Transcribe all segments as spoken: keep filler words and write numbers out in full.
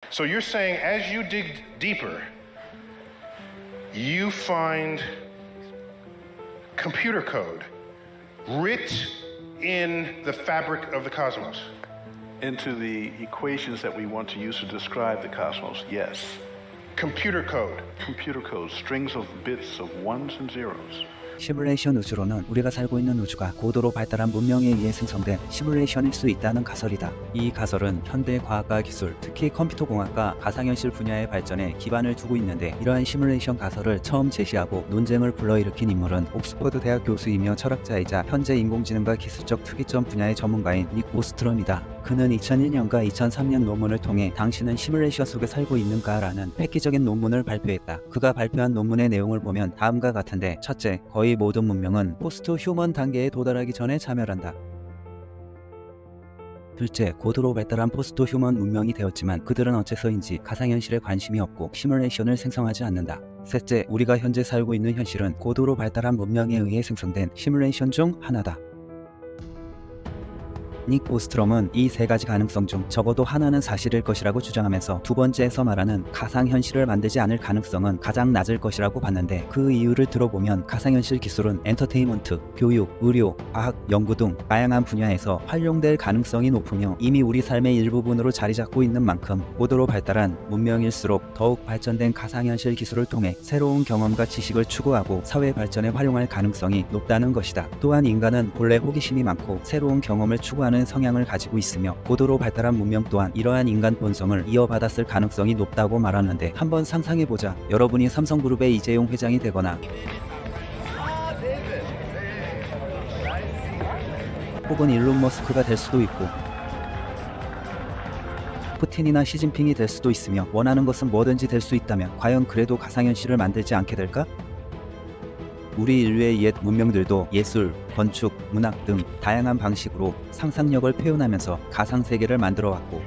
So you're saying as you dig deeper, you find computer code writ in the fabric of the cosmos. Into the equations that we want to use to describe the cosmos, yes. Computer code. Computer code, strings of bits of ones and zeros. 시뮬레이션 우주로는 우리가 살고 있는 우주가 고도로 발달한 문명에 의해 생성된 시뮬레이션일 수 있다는 가설이다. 이 가설은 현대 과학과 기술, 특히 컴퓨터공학과 가상현실 분야의 발전에 기반을 두고 있는데, 이러한 시뮬레이션 가설을 처음 제시하고 논쟁을 불러일으킨 인물은 옥스퍼드 대학 교수이며 철학자이자 현재 인공지능과 기술적 특이점 분야의 전문가인 닉 오스트롬이다. 그는 이천일 년과 이천삼 년 논문을 통해 당신은 시뮬레이션 속에 살고 있는가? 라는 획기적인 논문을 발표했다. 그가 발표한 논문의 내용을 보면 다음과 같은데, 첫째, 거의 모든 문명은 포스트 휴먼 단계에 도달하기 전에 자멸한다. 둘째, 고도로 발달한 포스트 휴먼 문명이 되었지만 그들은 어째서인지 가상현실에 관심이 없고 시뮬레이션을 생성하지 않는다. 셋째, 우리가 현재 살고 있는 현실은 고도로 발달한 문명에 의해 생성된 시뮬레이션 중 하나다. 닉 오스트롬은 이 세 가지 가능성 중 적어도 하나는 사실일 것이라고 주장하면서 두 번째에서 말하는 가상현실을 만들지 않을 가능성은 가장 낮을 것이라고 봤는데, 그 이유를 들어보면 가상현실 기술은 엔터테인먼트, 교육, 의료, 과학, 연구 등 다양한 분야에서 활용될 가능성이 높으며 이미 우리 삶의 일부분으로 자리 잡고 있는 만큼 고도로 발달한 문명일수록 더욱 발전된 가상현실 기술을 통해 새로운 경험과 지식을 추구하고 사회 발전에 활용할 가능성이 높다는 것이다. 또한 인간은 본래 호기심이 많고 새로운 경험을 추구하는 성향을 가지고 있으며 고도로 발달한 문명 또한 이러한 인간 본성을 이어받았을 가능성이 높다고 말하는데, 한번 상상해보자. 여러분이 삼성그룹의 이재용 회장이 되거나 혹은 일론 머스크가 될 수도 있고 푸틴이나 시진핑이 될 수도 있으며, 원하는 것은 뭐든지 될 수 있다면 과연 그래도 가상현실을 만들지 않게 될까? 우리 인류의 옛 문명들도 예술, 건축, 문학 등 다양한 방식으로 상상력을 표현하면서 가상세계를 만들어왔고,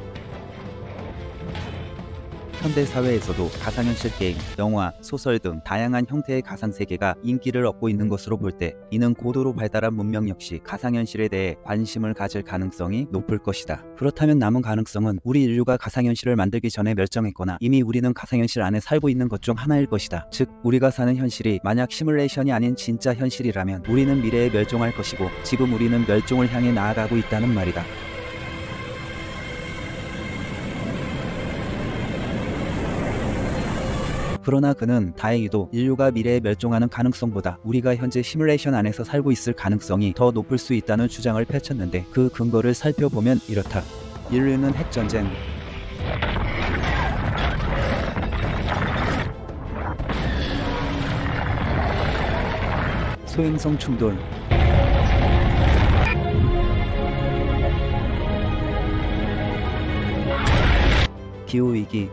현대 사회에서도 가상현실 게임, 영화, 소설 등 다양한 형태의 가상세계가 인기를 얻고 있는 것으로 볼 때, 이는 고도로 발달한 문명 역시 가상현실에 대해 관심을 가질 가능성이 높을 것이다. 그렇다면 남은 가능성은 우리 인류가 가상현실을 만들기 전에 멸종했거나 이미 우리는 가상현실 안에 살고 있는 것 중 하나일 것이다. 즉, 우리가 사는 현실이 만약 시뮬레이션이 아닌 진짜 현실이라면 우리는 미래에 멸종할 것이고, 지금 우리는 멸종을 향해 나아가고 있다는 말이다. 그러나 그는 다행히도 인류가 미래에 멸종하는 가능성보다 우리가 현재 시뮬레이션 안에서 살고 있을 가능성이 더 높을 수 있다는 주장을 펼쳤는데, 그 근거를 살펴보면 이렇다. 인류는 핵전쟁, 소행성 충돌, 기후위기,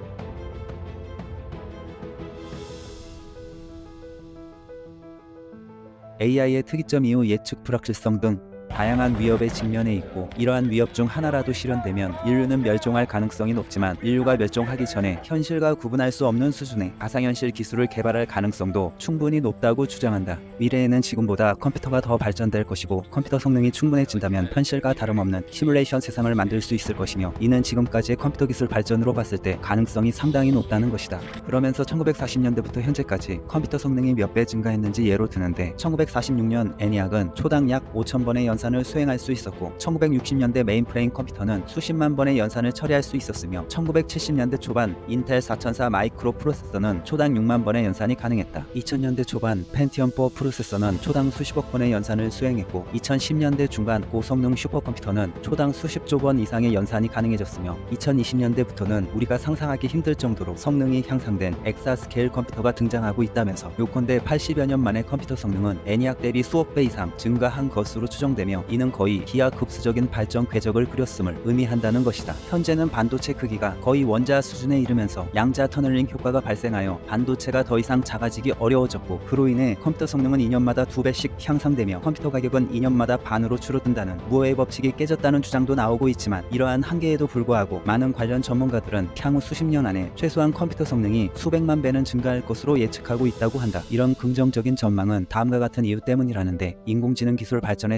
에이아이의 특이점 이후 예측 불확실성 등 다양한 위협에 직면해 있고, 이러한 위협 중 하나라도 실현되면 인류는 멸종할 가능성이 높지만 인류가 멸종하기 전에 현실과 구분할 수 없는 수준의 가상현실 기술을 개발할 가능성도 충분히 높다고 주장한다. 미래에는 지금보다 컴퓨터가 더 발전될 것이고, 컴퓨터 성능이 충분해진다면 현실과 다름없는 시뮬레이션 세상을 만들 수 있을 것이며, 이는 지금까지의 컴퓨터 기술 발전으로 봤을 때 가능성이 상당히 높다는 것이다. 그러면서 천구백사십 년대부터 현재까지 컴퓨터 성능이 몇 배 증가했는지 예로 드는데, 천구백사십육 년 애니악은 초당 약 오천 번의 연산을 수행할 수 있었고, 천구백육십 년대 메인프레임 컴퓨터는 수십만 번의 연산을 처리할 수 있었으며, 천구백칠십 년대 초반 인텔 사천사 마이크로 프로세서는 초당 육만 번의 연산이 가능했다. 이천 년대 초반 펜티엄 사 프로세서는 초당 수십억 번의 연산을 수행했고, 이천십 년대 중반 고성능 슈퍼컴퓨터는 초당 수십조 번 이상의 연산이 가능해졌으며, 이천이십 년대부터는 우리가 상상하기 힘들 정도로 성능이 향상된 엑사스케일 컴퓨터가 등장하고 있다면서, 요컨대 팔십여 년 만에 컴퓨터 성능은 애니악 대비 수억 배 이상 증가한 것으로 추정되며, 이는 거의 기하급수적인 발전 궤적을 그렸음을 의미한다는 것이다. 현재는 반도체 크기가 거의 원자 수준에 이르면서 양자 터널링 효과가 발생하여 반도체가 더 이상 작아지기 어려워졌고, 그로 인해 컴퓨터 성능은 이 년마다 두 배씩 향상되며 컴퓨터 가격은 이 년마다 반으로 줄어든다는 무어의 법칙이 깨졌다는 주장도 나오고 있지만, 이러한 한계에도 불구하고 많은 관련 전문가들은 향후 수십 년 안에 최소한 컴퓨터 성능이 수백만 배는 증가할 것으로 예측하고 있다고 한다. 이런 긍정적인 전망은 다음과 같은 이유 때문이라는데, 인공지능 기술 발전에 최적화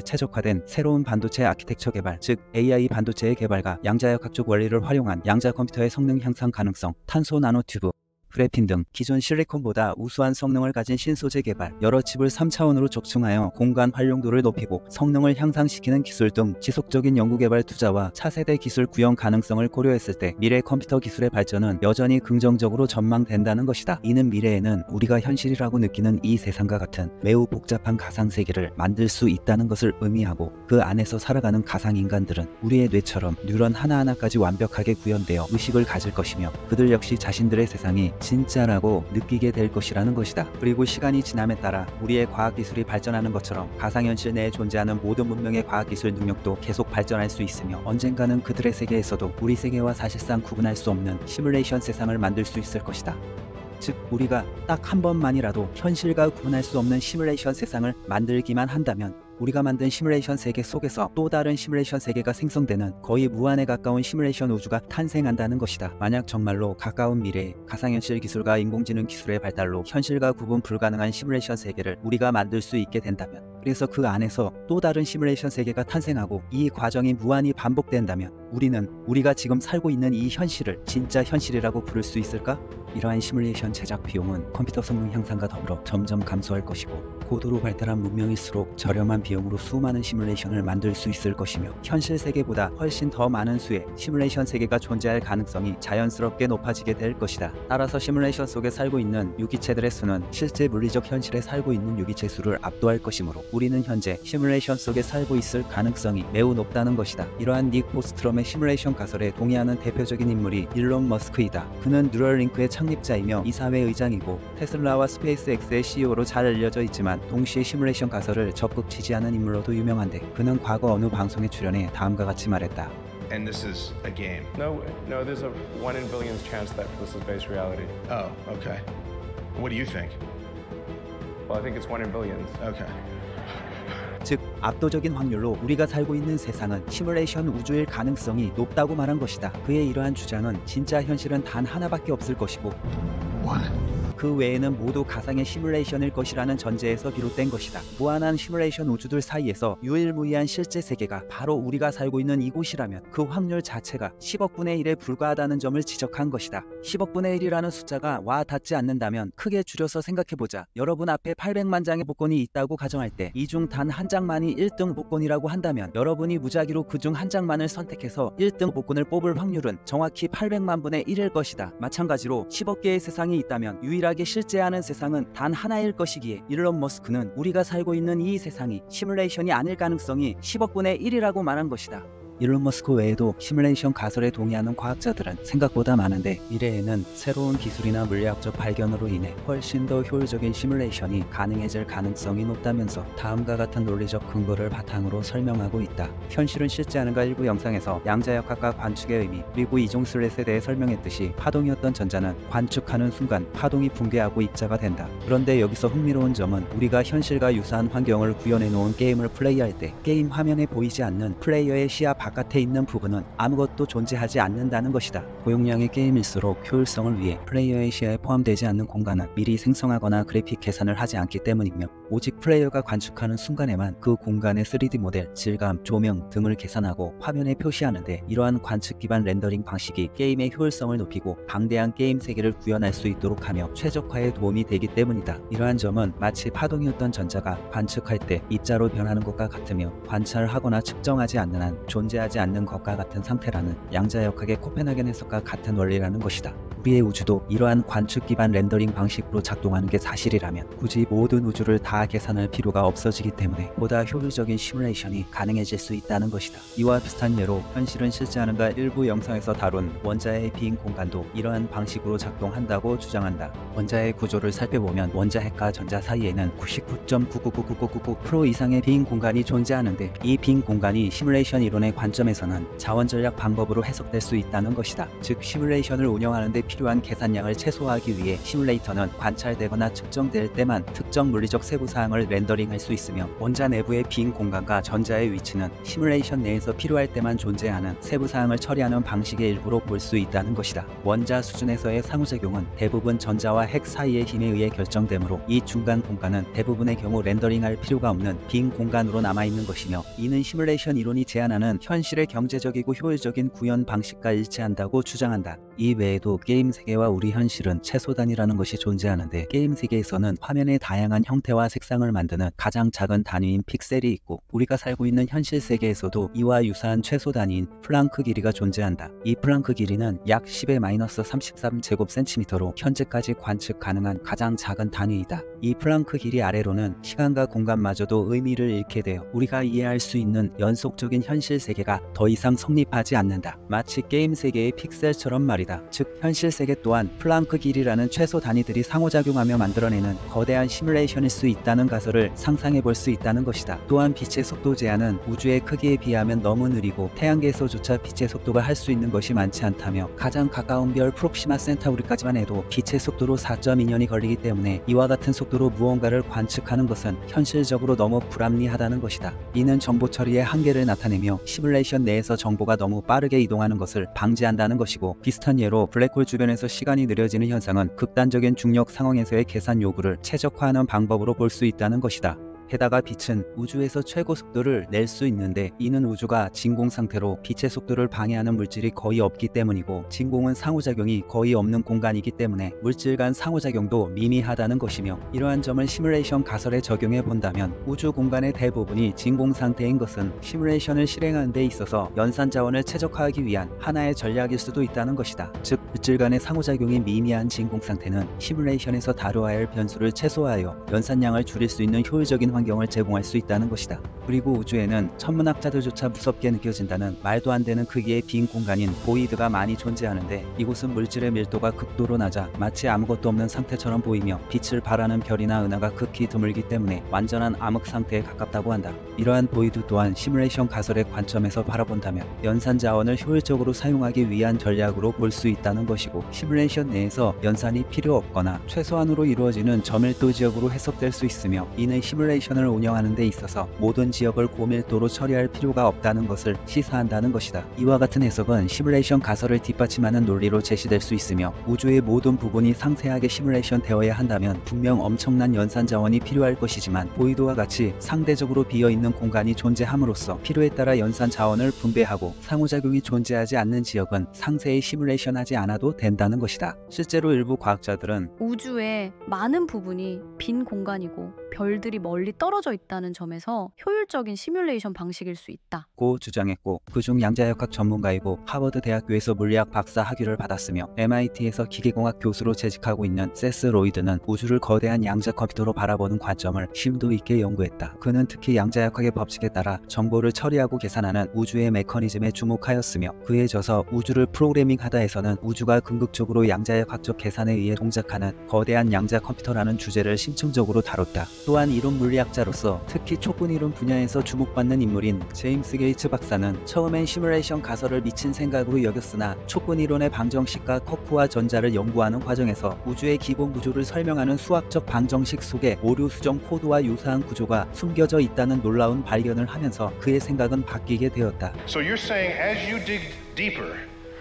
최적화된 새로운 반도체 아키텍처 개발, 즉 에이아이 반도체의 개발과 양자역학적 원리를 활용한 양자 컴퓨터의 성능 향상 가능성, 탄소 나노튜브, 그래핀 등 기존 실리콘보다 우수한 성능을 가진 신소재 개발, 여러 칩을 삼 차원으로 적중하여 공간 활용도를 높이고 성능을 향상시키는 기술 등 지속적인 연구개발 투자와 차세대 기술 구현 가능성을 고려했을 때 미래 컴퓨터 기술의 발전은 여전히 긍정적으로 전망된다는 것이다. 이는 미래에는 우리가 현실이라고 느끼는 이 세상과 같은 매우 복잡한 가상세계를 만들 수 있다는 것을 의미하고, 그 안에서 살아가는 가상인간들은 우리의 뇌처럼 뉴런 하나하나까지 완벽하게 구현되어 의식을 가질 것이며 그들 역시 자신들의 세상이 진짜라고 느끼게 될 것이라는 것이다. 그리고 시간이 지남에 따라 우리의 과학기술이 발전하는 것처럼 가상현실 내에 존재하는 모든 문명의 과학기술 능력도 계속 발전할 수 있으며 언젠가는 그들의 세계에서도 우리 세계와 사실상 구분할 수 없는 시뮬레이션 세상을 만들 수 있을 것이다. 즉 우리가 딱 한 번만이라도 현실과 구분할 수 없는 시뮬레이션 세상을 만들기만 한다면 우리가 만든 시뮬레이션 세계 속에서 또 다른 시뮬레이션 세계가 생성되는 거의 무한에 가까운 시뮬레이션 우주가 탄생한다는 것이다. 만약 정말로 가까운 미래에 가상현실 기술과 인공지능 기술의 발달로 현실과 구분 불가능한 시뮬레이션 세계를 우리가 만들 수 있게 된다면, 그래서 그 안에서 또 다른 시뮬레이션 세계가 탄생하고 이 과정이 무한히 반복된다면 우리는 우리가 지금 살고 있는 이 현실을 진짜 현실이라고 부를 수 있을까? 이러한 시뮬레이션 제작 비용은 컴퓨터 성능 향상과 더불어 점점 감소할 것이고, 고도로 발달한 문명일수록 저렴한 비용으로 수많은 시뮬레이션을 만들 수 있을 것이며 현실 세계보다 훨씬 더 많은 수의 시뮬레이션 세계가 존재할 가능성이 자연스럽게 높아지게 될 것이다. 따라서 시뮬레이션 속에 살고 있는 유기체들의 수는 실제 물리적 현실에 살고 있는 유기체 수를 압도할 것이므로 우리는 현재 시뮬레이션 속에 살고 있을 가능성이 매우 높다는 것이다. 이러한 닉 보스트럼의 시뮬레이션 가설에 동의하는 대표적인 인물이 일론 머스크이다. 그는 뉴럴링크의 창립자이며 이사회 의장이고 테슬라와 스페이스X의 씨이오로 잘 알려져 있지만 동시에 시뮬레이션 가설을 적극 지지하는 인물로도 유명한데, 그는 과거 어느 방송에 출연해 다음과 같이 말했다. And this is a game. No, no, there's a one in billions chance that this is based reality. Oh, okay. What do you think? Well, I think it's one in billions. Okay. 즉 압도적인 확률로 우리가 살고 있는 세상은 시뮬레이션 우주일 가능성이 높다고 말한 것이다. 그의 이러한 주장은 진짜 현실은 단 하나밖에 없을 것이고 그 외에는 모두 가상의 시뮬레이션일 것이라는 전제에서 비롯된 것이다. 무한한 시뮬레이션 우주들 사이에서 유일무이한 실제 세계가 바로 우리가 살고 있는 이곳이라면 그 확률 자체가 십억분의 일에 불과하다는 점을 지적한 것이다. 십억분의 일이라는 숫자가 와 닿지 않는다면 크게 줄여서 생각해보자. 여러분 앞에 팔백만 장의 복권이 있다고 가정할 때 이 중 단 한 장만이 일 등 복권이라고 한다면 여러분이 무작위로 그 중 한 장만을 선택해서 일 등 복권을 뽑을 확률은 정확히 팔백만 분의 일일 것이다. 마찬가지로 십억 개의 세상이 있다면 유일하게 실제하는 세상은 단 하나일 것이기에 일론 머스크는 우리가 살고 있는 이 세상이 시뮬레이션이 아닐 가능성이 십억분의 일이라고 말한 것이다. 일론 머스크 외에도 시뮬레이션 가설에 동의하는 과학자들은 생각보다 많은데, 미래에는 새로운 기술이나 물리학적 발견으로 인해 훨씬 더 효율적인 시뮬레이션이 가능해질 가능성이 높다면서 다음과 같은 논리적 근거를 바탕으로 설명하고 있다. 현실은 실제하는가 일부 영상에서 양자역학과 관측의 의미 그리고 이종 슬렛에 대해 설명했듯이 파동이었던 전자는 관측하는 순간 파동이 붕괴하고 입자가 된다. 그런데 여기서 흥미로운 점은 우리가 현실과 유사한 환경을 구현해 놓은 게임을 플레이할 때 게임 화면에 보이지 않는 플레이어의 시야 바깥에 있는 부분은 아무것도 존재하지 않는다는 것이다. 고용량의 게임일수록 효율성을 위해 플레이어의 시야에 포함되지 않는 공간은 미리 생성하거나 그래픽 계산을 하지 않기 때문이며 오직 플레이어가 관측하는 순간에만 그 공간의 쓰리디 모델, 질감, 조명 등을 계산하고 화면에 표시하는데, 이러한 관측 기반 렌더링 방식이 게임의 효율성을 높이고 방대한 게임 세계를 구현할 수 있도록 하며 최적화에 도움이 되기 때문이다. 이러한 점은 마치 파동이었던 전자가 관측할 때 입자로 변하는 것과 같으며 관찰하거나 측정하지 않는 한 존재하지 않는 것과 같은 상태라는 양자역학의 코펜하겐 해석과 같은 원리라는 것이다. 우리의 우주도 이러한 관측 기반 렌더링 방식으로 작동하는 게 사실이라면 굳이 모든 우주를 다 계산할 필요가 없어지기 때문에 보다 효율적인 시뮬레이션이 가능해질 수 있다는 것이다. 이와 비슷한 예로 현실은 실제하는가 일부 영상에서 다룬 원자의 빈 공간도 이러한 방식으로 작동한다고 주장한다. 원자의 구조를 살펴보면 원자핵과 전자 사이에는 구십구 점 구구구구구구 퍼센트 이상의 빈 공간이 존재하는데, 이 빈 공간이 시뮬레이션 이론의 관점에서는 자원 전략 방법으로 해석될 수 있다는 것이다. 즉 시뮬레이션을 운영하는 데 필요한 계산량을 최소화하기 위해 시뮬레이터는 관찰되거나 측정될 때만 특정 물리적 세부사항을 렌더링할 수 있으며 원자 내부의 빈 공간과 전자의 위치는 시뮬레이션 내에서 필요할 때만 존재하는 세부사항을 처리하는 방식의 일부로 볼 수 있다는 것이다. 원자 수준에서의 상호작용은 대부분 전자와 핵 사이의 힘에 의해 결정되므로 이 중간 공간은 대부분의 경우 렌더링할 필요가 없는 빈 공간으로 남아있는 것이며 이는 시뮬레이션 이론이 제안하는 현실의 경제적이고 효율적인 구현 방식과 일치한다고 주장한다. 이 외에도 게임 세계와 우리 현실은 최소 단위라는 것이 존재하는데 게임 세계에서는 화면의 다양한 형태와 색상을 만드는 가장 작은 단위인 픽셀이 있고 우리가 살고 있는 현실 세계에서도 이와 유사한 최소 단위인 플랑크 길이가 존재한다. 이 플랑크 길이는 약 십의 마이너스 삼십삼 제곱 센티미터로 현재까지 관측 가능한 가장 작은 단위이다. 이 플랑크 길이 아래로는 시간과 공간마저도 의미를 잃게 되어 우리가 이해할 수 있는 연속적인 현실 세계가 더 이상 성립하지 않는다. 마치 게임 세계의 픽셀처럼 말이다. 즉 현실 세계 또한 플랑크 길이라는 최소 단위들이 상호작용하며 만들어내는 거대한 시뮬레이션일 수 있다는 가설을 상상해 볼 수 있다는 것이다. 또한 빛의 속도 제한은 우주의 크기에 비하면 너무 느리고 태양계에서조차 빛의 속도가 할 수 있는 것이 많지 않다며 가장 가까운 별 프록시마 센타우리까지만 해도 빛의 속도로 사 점 이 년이 걸리기 때문에 이와 같은 속도로 무언가를 관측하는 것은 현실적으로 너무 불합리하다는 것이다. 이는 정보 처리의 한계를 나타내며 시뮬레이션 내에서 정보가 너무 빠르게 이동하는 것을 방지한다는 것이고 비슷한 예로 블랙홀 주변에서 시간이 느려지는 현상은 극단적인 중력 상황에서의 계산 요구를 최적화하는 방법으로 볼 수 있다는 것이다. 게다가 빛은 우주에서 최고 속도를 낼 수 있는데 이는 우주가 진공 상태로 빛의 속도를 방해하는 물질이 거의 없기 때문이고 진공은 상호작용이 거의 없는 공간이기 때문에 물질 간 상호작용도 미미하다는 것이며 이러한 점을 시뮬레이션 가설에 적용해 본다면 우주 공간의 대부분이 진공 상태인 것은 시뮬레이션을 실행하는 데 있어서 연산 자원을 최적화하기 위한 하나의 전략일 수도 있다는 것이다. 즉 물질 간의 상호작용이 미미한 진공 상태는 시뮬레이션에서 다루어야 할 변수를 최소화하여 연산량을 줄일 수 있는 효율적인 환경 환경을 제공할 수 있다는 것이다. 그리고 우주에는 천문학자들조차 무섭게 느껴진다는 말도 안 되는 크기의 빈 공간인 보이드가 많이 존재하는데 이곳은 물질의 밀도가 극도로 낮아 마치 아무것도 없는 상태처럼 보이며 빛을 발하는 별이나 은하가 극히 드물기 때문에 완전한 암흑 상태에 가깝다고 한다. 이러한 보이드 또한 시뮬레이션 가설의 관점에서 바라본다면 연산 자원을 효율적으로 사용하기 위한 전략으로 볼 수 있다는 것이고 시뮬레이션 내에서 연산이 필요 없거나 최소한으로 이루어지는 저밀도 지역으로 해석될 수 있으며 이는 시뮬레이션 을 운영하는 데 있어서 모든 지역을 고밀도로 처리할 필요가 없다는 것을 시사한다는 것이다. 이와 같은 해석은 시뮬레이션 가설을 뒷받침하는 논리로 제시될 수 있으며 우주의 모든 부분이 상세하게 시뮬레이션 되어야 한다면 분명 엄청난 연산 자원이 필요할 것이지만 보이드와 같이 상대적으로 비어있는 공간이 존재함으로써 필요에 따라 연산 자원을 분배하고 상호작용이 존재하지 않는 지역은 상세히 시뮬레이션하지 않아도 된다는 것이다. 실제로 일부 과학자들은 우주의 많은 부분이 빈 공간이고 별들이 멀리 떨어져 있다는 점에서 효율적인 시뮬레이션 방식일 수 있다 고 주장했고 그중 양자역학 전문가이고 하버드 대학교에서 물리학 박사 학위를 받았으며 엠아이티에서 기계공학 교수로 재직하고 있는 세스 로이드는 우주를 거대한 양자 컴퓨터로 바라보는 관점을 심도 있게 연구했다. 그는 특히 양자역학의 법칙에 따라 정보를 처리하고 계산하는 우주의 메커니즘에 주목하였으며 그에 져서 우주를 프로그래밍하다에서는 우주가 궁극적으로 양자역학적 계산에 의해 동작하는 거대한 양자 컴퓨터라는 주제를 심층적으로 다뤘다. 또한 이론 물리학자로서 특히 촉분 이론 분야에서 주목받는 인물인 제임스 게이츠 박사는 처음엔 시뮬레이션 가설을 미친 생각으로 여겼으나 촉분 이론의 방정식과 커프와 전자를 연구하는 과정에서 우주의 기본 구조를 설명하는 수학적 방정식 속에 오류 수정 코드와 유사한 구조가 숨겨져 있다는 놀라운 발견을 하면서 그의 생각은 바뀌게 되었다. So you're saying as you dig deeper,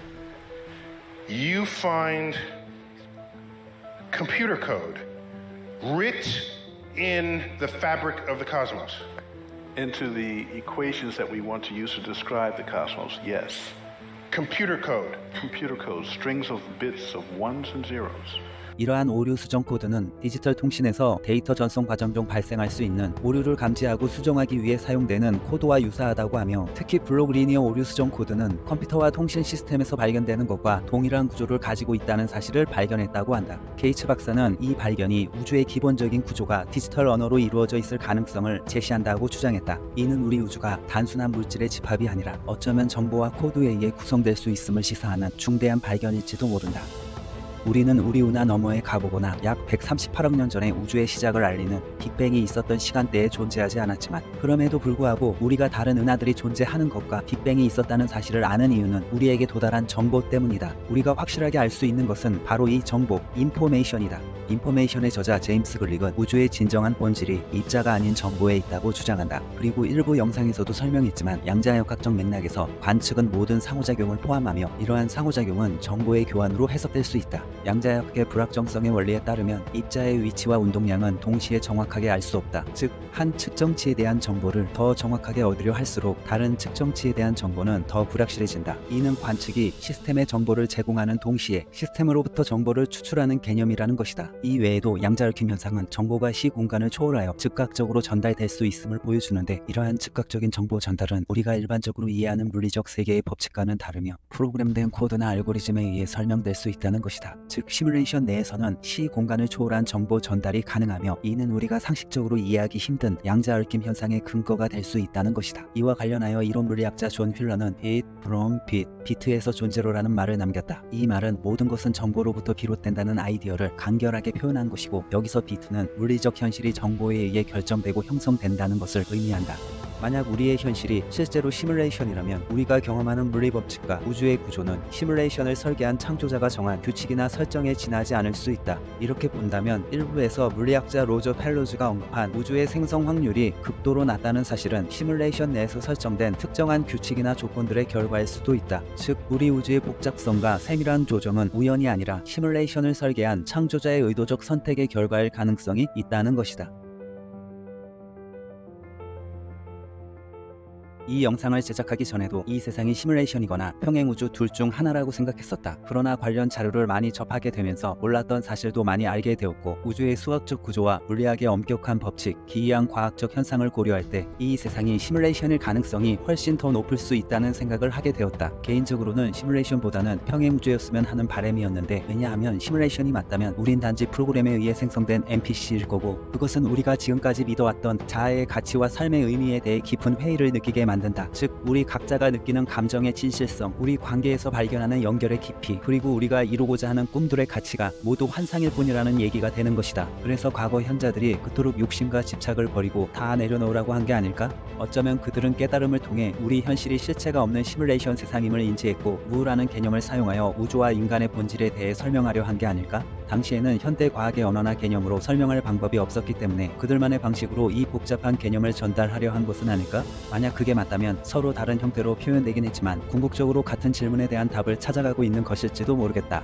you find computer code writ in the fabric of the cosmos. Into the equations that we want to use to describe the cosmos, yes. Computer code. Computer code, strings of bits of ones and zeros. 이러한 오류 수정 코드는 디지털 통신에서 데이터 전송 과정 중 발생할 수 있는 오류를 감지하고 수정하기 위해 사용되는 코드와 유사하다고 하며 특히 블록 리니어 오류 수정 코드는 컴퓨터와 통신 시스템에서 발견되는 것과 동일한 구조를 가지고 있다는 사실을 발견했다고 한다. 게이츠 박사는 이 발견이 우주의 기본적인 구조가 디지털 언어로 이루어져 있을 가능성을 제시한다고 주장했다. 이는 우리 우주가 단순한 물질의 집합이 아니라 어쩌면 정보와 코드에 의해 구성될 수 있음을 시사하는 중대한 발견일지도 모른다. 우리는 우리 운하 너머에 가보거나 약 백삼십팔억 년 전에 우주의 시작을 알리는 빅뱅이 있었던 시간대에 존재하지 않았지만, 그럼에도 불구하고 우리가 다른 은하들이 존재하는 것과 빅뱅이 있었다는 사실을 아는 이유는 우리에게 도달한 정보 때문이다. 우리가 확실하게 알 수 있는 것은 바로 이 정보, 인포메이션이다. 인포메이션의 저자 제임스 글릭은 우주의 진정한 본질이 입자가 아닌 정보에 있다고 주장한다. 그리고 일부 영상에서도 설명했지만 양자역학적 맥락에서 관측은 모든 상호작용을 포함하며 이러한 상호작용은 정보의 교환으로 해석될 수 있다. 양자역학의 불확정성의 원리에 따르면 입자의 위치와 운동량은 동시에 정확하게 알 수 없다. 즉, 한 측정치에 대한 정보를 더 정확하게 얻으려 할수록 다른 측정치에 대한 정보는 더 불확실해진다. 이는 관측이 시스템의 정보를 제공하는 동시에 시스템으로부터 정보를 추출하는 개념이라는 것이다. 이 외에도 양자얽힘 현상은 정보가 시공간을 초월하여 즉각적으로 전달될 수 있음을 보여주는데, 이러한 즉각적인 정보 전달은 우리가 일반적으로 이해하는 물리적 세계의 법칙과는 다르며 프로그램된 코드나 알고리즘에 의해 설명될 수 있다는 것이다. 즉, 시뮬레이션 내에서는 시공간을 초월한 정보 전달이 가능하며 이는 우리가 상식적으로 이해하기 힘든 양자얽힘 현상의 근거가 될 수 있다는 것이다. 이와 관련하여 이론 물리학자 존 휠러는 bit from bit, 비트에서 존재로라는 말을 남겼다. 이 말은 모든 것은 정보로부터 비롯된다는 아이디어를 간결하게 표현한 것이고, 여기서 비트는 물리적 현실이 정보에 의해 결정되고 형성된다는 것을 의미한다. 만약 우리의 현실이 실제로 시뮬레이션이라면 우리가 경험하는 물리법칙과 우주의 구조는 시뮬레이션을 설계한 창조자가 정한 규칙이나 설정에 지나지 않을 수 있다. 이렇게 본다면 일부에서 물리학자 로저 펠로즈가 언급한 우주의 생성 확률이 극도로 낮다는 사실은 시뮬레이션 내에서 설정된 특정한 규칙이나 조건들의 결과일 수도 있다. 즉, 우리 우주의 복잡성과 세밀한 조정은 우연이 아니라 시뮬레이션을 설계한 창조자의 의도적 선택의 결과일 가능성이 있다는 것이다. 이 영상을 제작하기 전에도 이 세상이 시뮬레이션이거나 평행우주 둘 중 하나라고 생각했었다. 그러나 관련 자료를 많이 접하게 되면서 몰랐던 사실도 많이 알게 되었고, 우주의 수학적 구조와 물리학의 엄격한 법칙, 기이한 과학적 현상을 고려할 때 이 세상이 시뮬레이션일 가능성이 훨씬 더 높을 수 있다는 생각을 하게 되었다. 개인적으로는 시뮬레이션보다는 평행우주였으면 하는 바람이었는데, 왜냐하면 시뮬레이션이 맞다면 우린 단지 프로그램에 의해 생성된 엔피씨일 거고, 그것은 우리가 지금까지 믿어왔던 자아의 가치와 삶의 의미에 대해 깊은 회의를 느끼게 만든다. 즉, 우리 각자가 느끼는 감정의 진실성, 우리 관계에서 발견하는 연결의 깊이, 그리고 우리가 이루고자 하는 꿈들의 가치가 모두 환상일 뿐이라는 얘기가 되는 것이다. 그래서 과거 현자들이 그토록 욕심과 집착을 버리고 다 내려놓으라고 한 게 아닐까? 어쩌면 그들은 깨달음을 통해 우리 현실이 실체가 없는 시뮬레이션 세상임을 인지했고, 무라는 개념을 사용하여 우주와 인간의 본질에 대해 설명하려 한 게 아닐까? 당시에는 현대 과학의 언어나 개념으로 설명할 방법이 없었기 때문에 그들만의 방식으로 이 복잡한 개념을 전달하려 한 것은 아닐까? 만약 그게 맞다면 서로 다른 형태로 표현되긴 했지만 궁극적으로 같은 질문에 대한 답을 찾아가고 있는 것일지도 모르겠다.